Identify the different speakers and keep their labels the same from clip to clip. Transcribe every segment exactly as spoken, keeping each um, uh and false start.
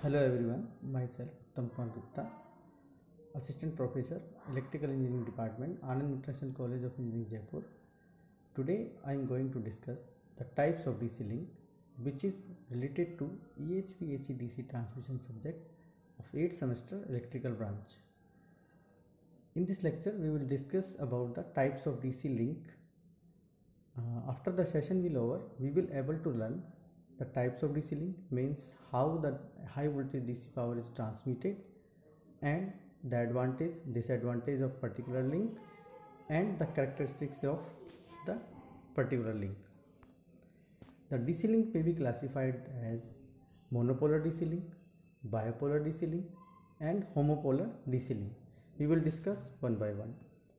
Speaker 1: Hello everyone, myself Uttam Kumar Gupta, Assistant Professor, Electrical Engineering Department, Anand International College of Engineering, Jaipur. Today I am going to discuss the types of D C link, which is related to E H V A C D C transmission subject of eighth semester electrical branch. In this lecture we will discuss about the types of D C link. Uh, after the session will over, we will able to learn the types of D C link, means how the high voltage D C power is transmitted, and the advantage disadvantage of particular link, and the characteristics of the particular link. The D C link may be classified as monopolar D C link, bipolar D C link, and homopolar D C link. We will discuss one by one.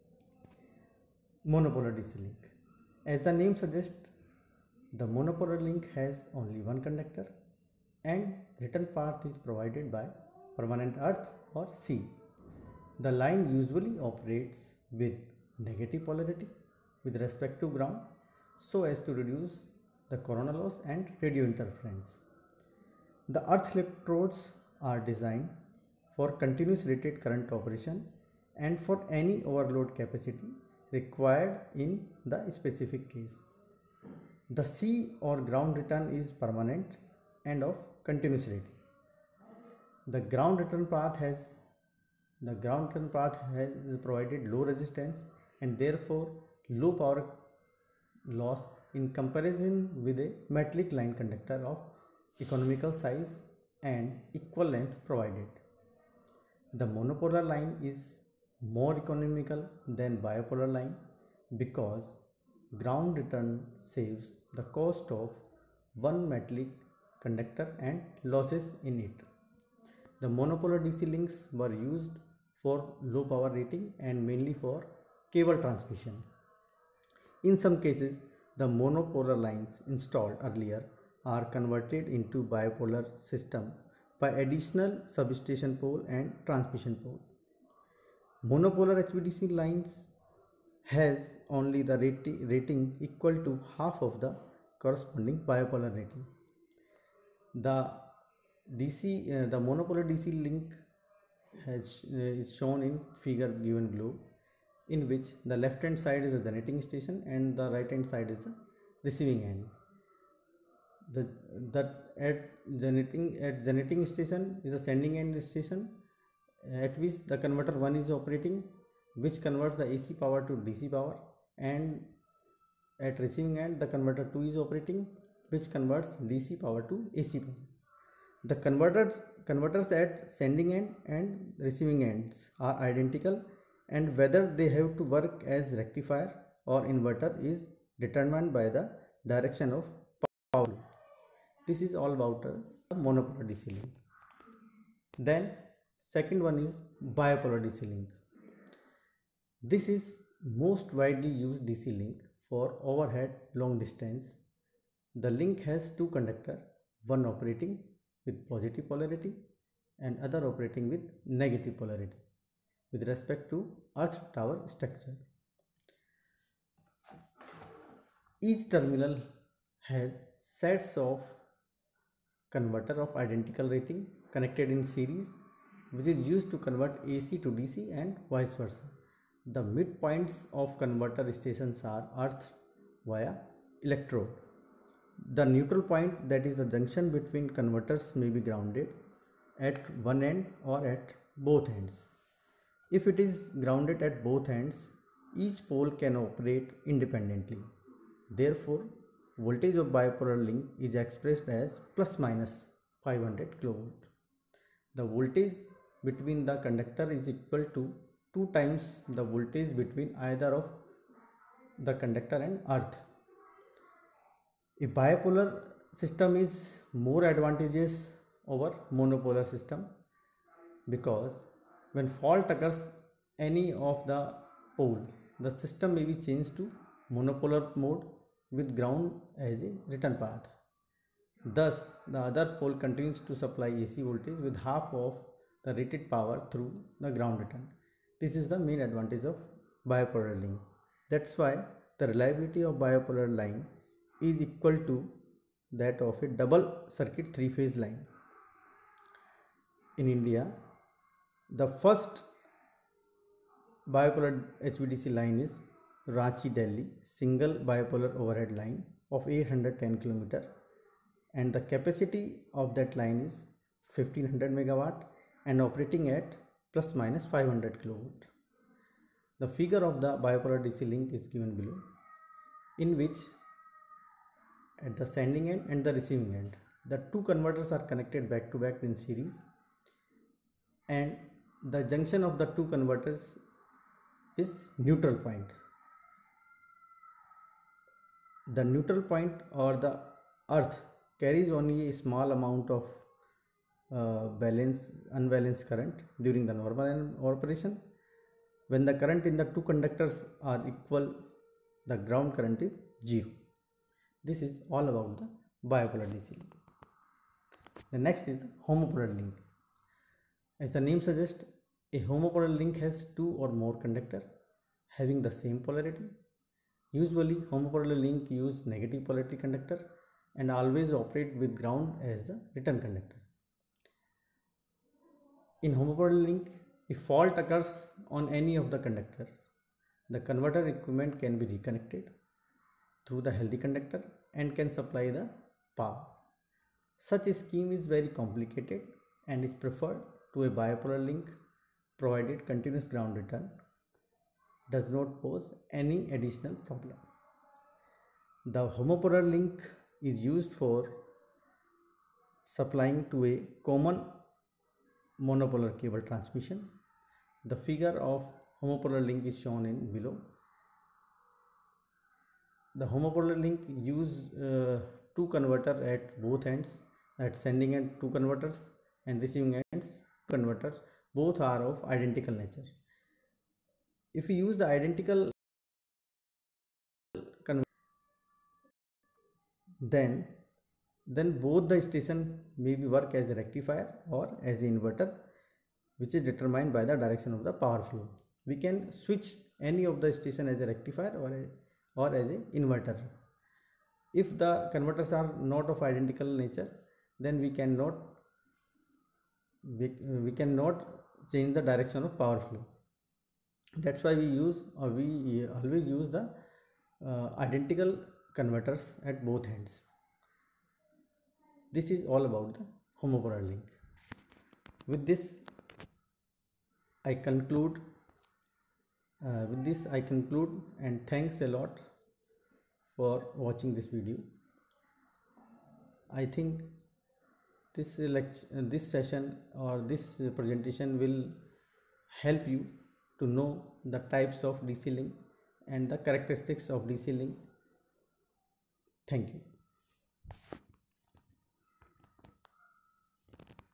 Speaker 1: Monopolar D C link. As the name suggests, the monopolar link has only one conductor and return path is provided by permanent earth or C. The line usually operates with negative polarity with respect to ground so as to reduce the corona loss and radio interference. The earth electrodes are designed for continuous rated current operation and for any overload capacity required in the specific case. The C or ground return is permanent and of continuous rating. The ground return path has the ground return path has provided low resistance and therefore low power loss in comparison with a metallic line conductor of economical size and equal length provided. The monopolar line is more economical than bipolar line because ground return saves the cost of one metallic conductor and losses in it. The monopolar D C links were used for low power rating and mainly for cable transmission. In some cases, the monopolar lines installed earlier are converted into bipolar system by additional substation pole and transmission pole. Monopolar H V D C lines has only the rating, rating equal to half of the corresponding bipolar rating. The D C, uh, the monopolar D C link has uh, is shown in figure given below, in which the left hand side is the generating station and the right hand side is the receiving end. The that at generating at generating station is the sending end station at which the converter one is operating, which converts the A C power to D C power, and at receiving end the converter two is operating, which converts D C power to A C power. The converters converters at sending end and receiving ends are identical, and whether they have to work as rectifier or inverter is determined by the direction of power. This is all about a monopolar D C link. Then second one is bipolar D C link. This is most widely used D C link for overhead long distance. The link has two conductors, one operating with positive polarity and other operating with negative polarity with respect to earth tower structure. Each terminal has sets of converter of identical rating connected in series, which is used to convert A C to D C and vice versa. The midpoints of converter stations are earth via electrode. The neutral point, that is the junction between converters, may be grounded at one end or at both ends. If it is grounded at both ends, each pole can operate independently. Therefore, voltage of bipolar link is expressed as plus minus five hundred kilovolt. The voltage between the conductor is equal to two times the voltage between either of the conductor and earth. A bipolar system is more advantageous over monopolar system because when fault occurs any of the pole, the system may be changed to monopolar mode with ground as a return path. Thus, the other pole continues to supply A C voltage with half of the rated power through the ground return. This is the main advantage of bipolar link. That's why the reliability of bipolar line is equal to that of a double circuit three phase line. in India, the first bipolar H V D C line is Ranchi Delhi single bipolar overhead line of eight hundred ten kilometer, and the capacity of that line is fifteen hundred megawatt and operating at plus minus five hundred kilowatt. The figure of the bipolar D C link is given below, in which at the sending end and the receiving end the two converters are connected back to back in series, and the junction of the two converters is neutral point. The neutral point or the earth carries only a small amount of uh, balance unbalanced current during the normal operation. When the current in the two conductors are equal, the ground current is zero. This is all about the bipolar D C link. The next is homopolar link. As the name suggests, a homopolar link has two or more conductors having the same polarity. Usually, homopolar link use negative polarity conductor and always operate with ground as the return conductor. In homopolar link, if fault occurs on any of the conductor, the converter equipment can be reconnected through the healthy conductor and can supply the power. Such a scheme is very complicated and is preferred to a bipolar link, provided continuous ground return does not pose any additional problem. The homopolar link is used for supplying to a common monopolar cable transmission. The figure of homopolar link is shown in below. The homopolar link use uh, two converters at both ends, at sending end two converters and receiving ends two converters. Both are of identical nature. If we use the identical converter, then then both the station may be work as a rectifier or as an inverter, which is determined by the direction of the power flow. We can switch any of the station as a rectifier or a, or as an inverter. If the converters are not of identical nature, then we cannot we, we cannot change the direction of power flow. That's why we use or we always use the uh, identical converters at both ends. This is all about the homopolar link. With this I conclude uh, with this I conclude and thanks a lot for watching this video. I think this lecture, this session or this presentation will help you to know the types of D C link and the characteristics of D C link. Thank you.